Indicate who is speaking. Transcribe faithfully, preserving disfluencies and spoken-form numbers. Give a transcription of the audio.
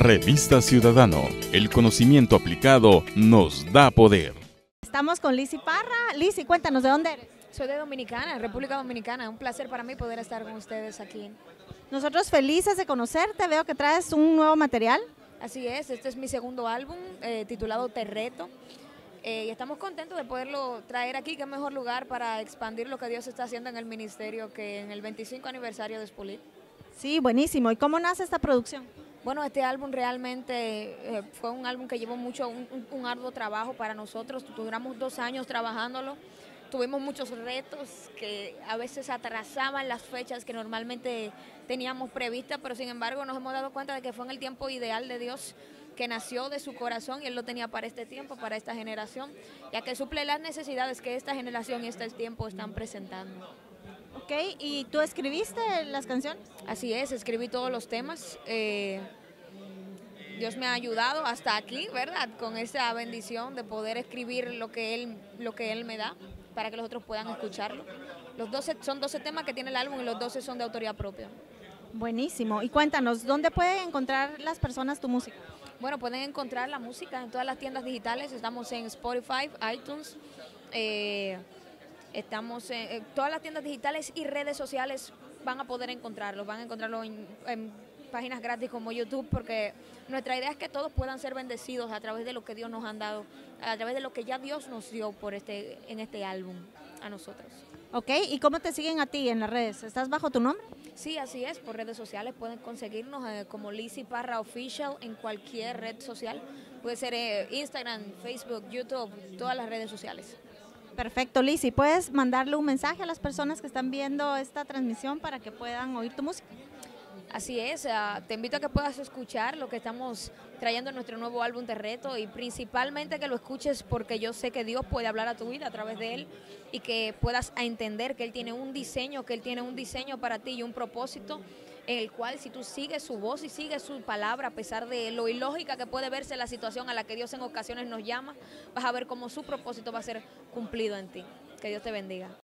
Speaker 1: Revista Ciudadano, el conocimiento aplicado nos da poder.
Speaker 2: Estamos con Lizzy Parra. Lizzy, cuéntanos, ¿de dónde eres?
Speaker 3: Soy de Dominicana, República Dominicana. Un placer para mí poder estar con ustedes aquí.
Speaker 2: Nosotros felices de conocerte. Veo que traes un nuevo material.
Speaker 3: Así es, este es mi segundo álbum eh, titulado Te Reto. Eh, y estamos contentos de poderlo traer aquí. Qué mejor lugar para expandir lo que Dios está haciendo en el ministerio que en el veinticinco aniversario de Spolit.
Speaker 2: Sí, buenísimo. ¿Y cómo nace esta producción?
Speaker 3: Bueno, este álbum realmente eh, fue un álbum que llevó mucho, un, un, un arduo trabajo para nosotros. Duramos dos años trabajándolo. Tuvimos muchos retos que a veces atrasaban las fechas que normalmente teníamos previstas, pero sin embargo nos hemos dado cuenta de que fue en el tiempo ideal de Dios, que nació de su corazón y Él lo tenía para este tiempo, para esta generación, ya que suple las necesidades que esta generación y este tiempo están presentando.
Speaker 2: Ok, ¿y tú escribiste las canciones?
Speaker 3: Así es, escribí todos los temas. Eh, Dios me ha ayudado hasta aquí, ¿verdad? Con esa bendición de poder escribir lo que Él, lo que él me da, para que los otros puedan escucharlo. Los doce, son doce temas que tiene el álbum y los doce son de autoría propia.
Speaker 2: Buenísimo. Y cuéntanos, ¿dónde pueden encontrar las personas tu música?
Speaker 3: Bueno, pueden encontrar la música en todas las tiendas digitales. Estamos en Spotify, iTunes, eh, estamos en, en todas las tiendas digitales y redes sociales. Van a poder encontrarlo, van a encontrarlo en, en páginas gratis como YouTube, porque nuestra idea es que todos puedan ser bendecidos a través de lo que Dios nos ha dado, a través de lo que ya Dios nos dio por este, en este álbum a nosotros.
Speaker 2: Ok, ¿y cómo te siguen a ti en las redes? ¿Estás bajo tu nombre?
Speaker 3: Sí, así es, por redes sociales pueden conseguirnos eh, como Lizzy Parra Official en cualquier red social. Puede ser eh, Instagram, Facebook, YouTube, todas las redes sociales.
Speaker 2: Perfecto, Lizzy. ¿Puedes mandarle un mensaje a las personas que están viendo esta transmisión para que puedan oír tu música?
Speaker 3: Así es, uh, te invito a que puedas escuchar lo que estamos trayendo en nuestro nuevo álbum Te Reto, y principalmente que lo escuches porque yo sé que Dios puede hablar a tu vida a través de él, y que puedas entender que Él tiene un diseño, que Él tiene un diseño para ti y un propósito en el cual, si tú sigues su voz y sigues su palabra, a pesar de lo ilógica que puede verse la situación a la que Dios en ocasiones nos llama, vas a ver cómo su propósito va a ser cumplido en ti. Que Dios te bendiga.